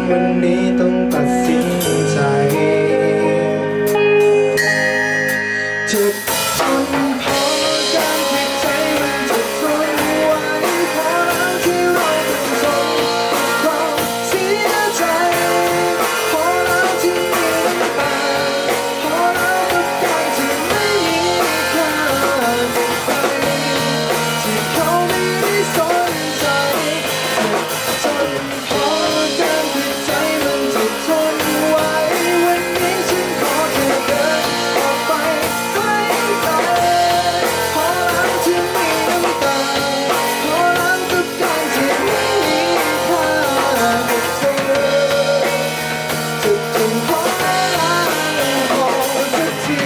วันนี้ต้องตัดสินใจเจ็บจนพอการที่ใจมันจะทนไหวพอแล้วที่เราต้องทนความเสียใจพอแล้วที่มีน้ำตาพอแล้วกับการที่ไม่มีค่ากับใครที่เขาไม่ได้สนใจเจ็บจนพอการที่ใจมันจะทนไหววันนี้ฉันขอแค่เดินออกไปไกลพอแล้วที่มีน้ำตาพอแล้วกับการที่ไม่มีค่ากับเธอเจ็บจนพอแล้วพอสักที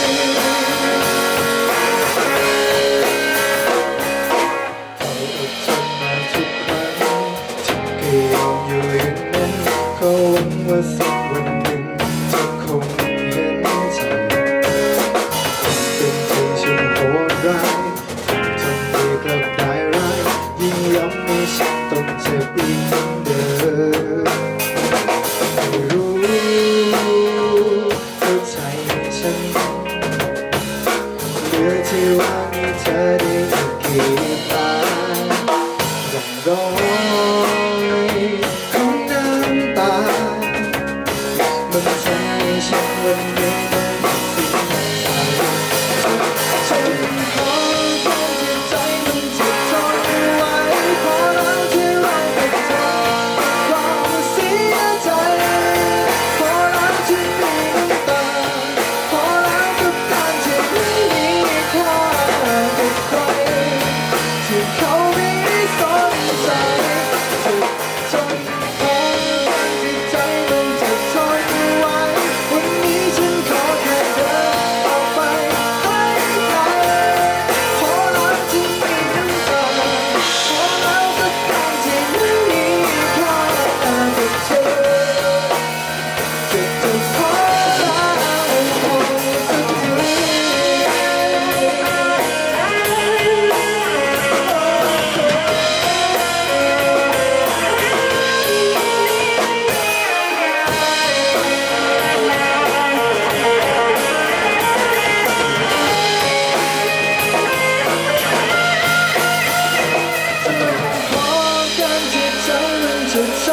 เราอดทนมาทุกครั้งฉันก็ยอมอยู่อย่างนั้นก็หวังว่าสักวันหนึ่งเธอคงเห็นใจเป็นใจฉันโหดร้ายทำดีกลับได้ร้ายยิ่งย้ำให้ฉันต้องเจ็บอีกเหมือนเดิมไม่รู้เข้าใจฉันเหลือที่ว่ามีเธอได้อีกกี่ตาร่องรอยของน้ำตามันทำให้ฉันวันนี้ต้องตัดสินใจจนพอการที่ใจมันจะทนไหวพอแล้วที่เราต้องทนความเสียใจพอแล้วที่มีน้ำตาพอแล้วกับการที่ไม่มีค่ากับใครที่เขาไม่ได้สนใจเจ็บจนพอการที่ใจมันจะทนไหววันนี้ฉันขอแค่เดินออกไปไกลพอแล้วที่มีน้ำตาพอแล้วกับการที่ไม่มีค่ากับเธอเจ็บจนพอแล้วพอสักทีพอการที่ใจมันจะท